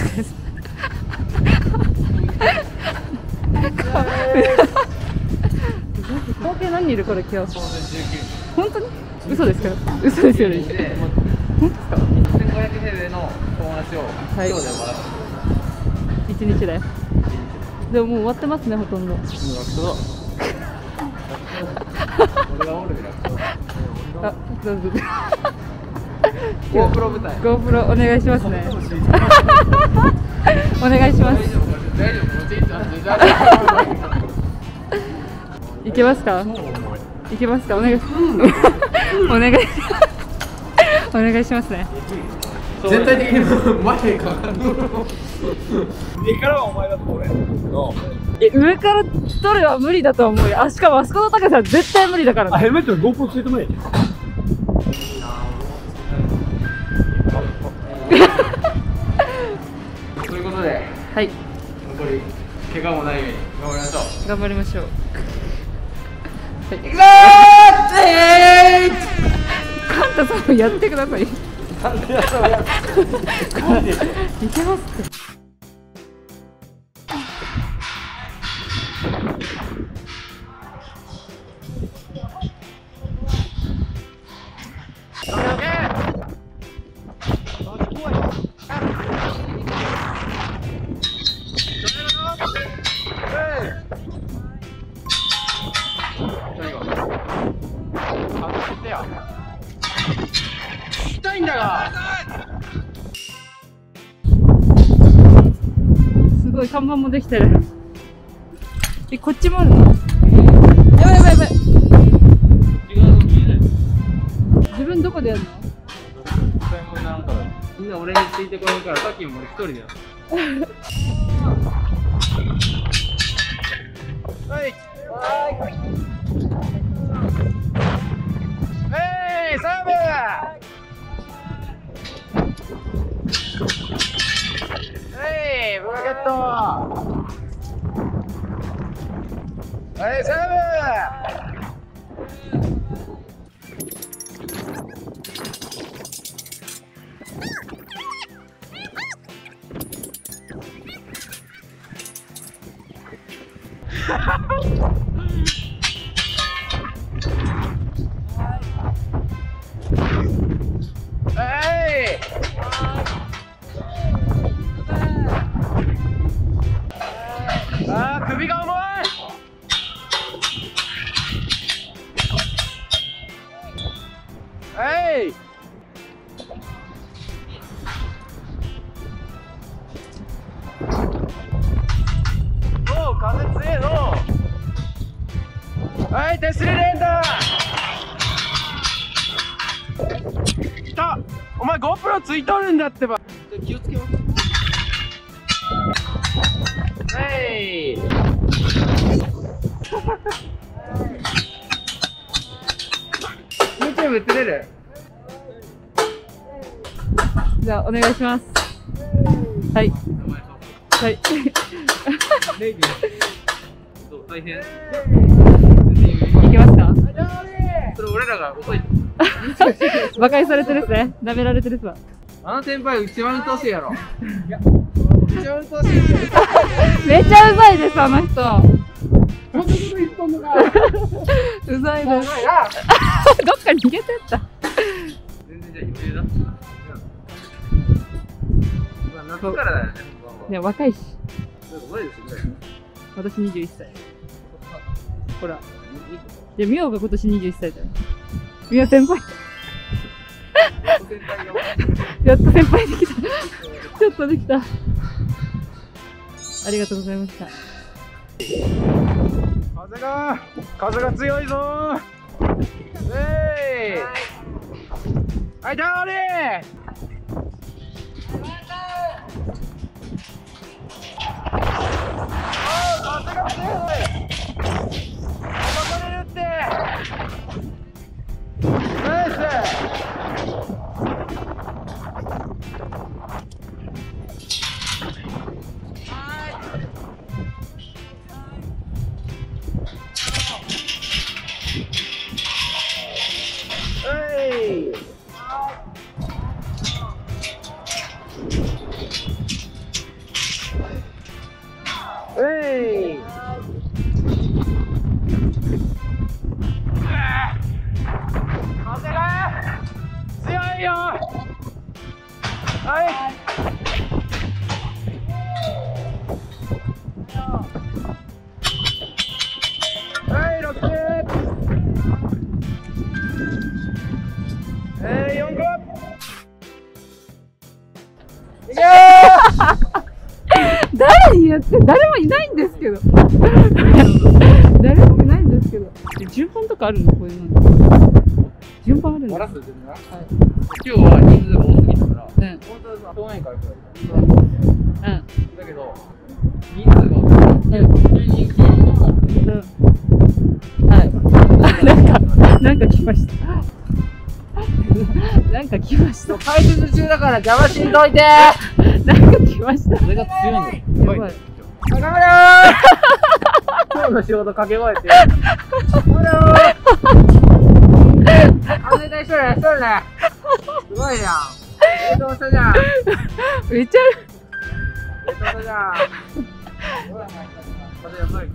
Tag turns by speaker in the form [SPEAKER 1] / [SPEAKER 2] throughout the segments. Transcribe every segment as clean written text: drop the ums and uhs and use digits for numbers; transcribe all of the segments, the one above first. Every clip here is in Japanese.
[SPEAKER 1] です。合計何人いるこれ今日？本当に？嘘ですか？嘘ですよね。本当ですか？1500平米の友達を今日で終わらせて。1日で。でももう終わってますねほとんど。俺がおるから。あ、どうぞ。GoPro 舞台。GoPro お願いしますね。お願いします。いけますか？いけますか？お願いします。お願いします。お願いしますね。
[SPEAKER 2] 全体的に前かかる。上からはお前だとこれ。
[SPEAKER 1] 上から取れは無理だと思うよ。あ、しかもあそこの高さは絶対無理だからね。
[SPEAKER 2] ヘルメットに GoPro ついてもいい。ということで、
[SPEAKER 1] はい。
[SPEAKER 2] 残り怪我もないように頑張りましょう。
[SPEAKER 1] 頑張りましょう。はい。いくぞー！カンタさんもやってください。
[SPEAKER 2] なんでやったらやる。
[SPEAKER 1] いけますって。
[SPEAKER 2] 痛いんだが。
[SPEAKER 1] すごい看板もできてる。こっちもあるの？やばいやばいやばい。自分どこでやるの？みんな俺についてこないからさっきも俺一人でやる。はい。サーブ。ブラケット。はい、サーブ。あー、首が重い。はい。おう、風強えの。はい、手すり連打。来た。お前 GoPro ついとるんだってば。気をつけよう。はい。YouTube 映れる？じゃあお願いします。はい。はい。大変。いけますか？それ俺らが遅い。馬鹿にされてるっすね。舐められてるっすわ。あの先輩一番うっとうしいやろ。いや、一番うっとうしい。めっちゃうざいですあの人。うざいです。どっか逃げてった。全然じゃあ余裕だ。夏からだよね。いや若いし。私21歳。ほら。いやミオが今年21歳だよ。ミオ先輩。やっと先輩できた。ちょっとできた。ありがとうございました。風が強いぞー。はい、倒れー。風が強い。これるって。ナイス。
[SPEAKER 3] 誰にやって、誰もいないんですけど。誰もいないんですけど。順番とかあるの、こういうの。順番あるの。
[SPEAKER 1] 今日は人数が多すぎたから、本当は正面から来る。だけど、人数が多すぎて、10人9人とか。
[SPEAKER 3] なんか来ました。なんか来ました。
[SPEAKER 1] 解説中だから邪魔しんといて。
[SPEAKER 3] なんか来ました。
[SPEAKER 1] それが強いんだよ。
[SPEAKER 3] やばい。
[SPEAKER 1] 頑張れー。今日の仕事掛け声って。頑張れー。あれで一人ね。すごいじゃん。冷凍したじゃん。
[SPEAKER 3] めっちゃ。
[SPEAKER 1] 冷凍したじゃん。これやばい。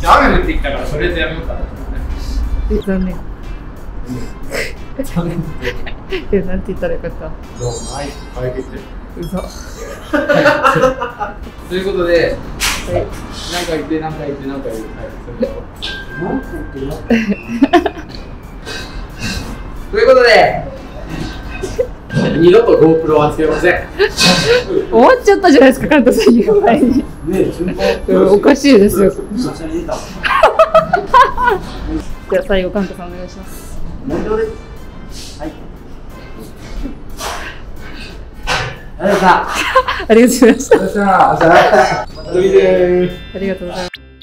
[SPEAKER 2] 雨降ってきたからとりあえずやめようかな。
[SPEAKER 3] 残念。なんて言ったらよかった。
[SPEAKER 2] どうもない解決。
[SPEAKER 3] 嘘。
[SPEAKER 2] ということで、
[SPEAKER 3] はい。
[SPEAKER 2] 何回言って何回言って何回言って、はい、それを何回言って何回ということで、二度と GoPro はつけません。
[SPEAKER 3] 終わっちゃったじゃないですか、カントさん言う前に。おかしいですよ。じゃあ最後カントさんお願いします。
[SPEAKER 2] はい。ありがとうございました。
[SPEAKER 3] ありがとうございました。
[SPEAKER 2] また見てー。
[SPEAKER 3] ありがとうございます。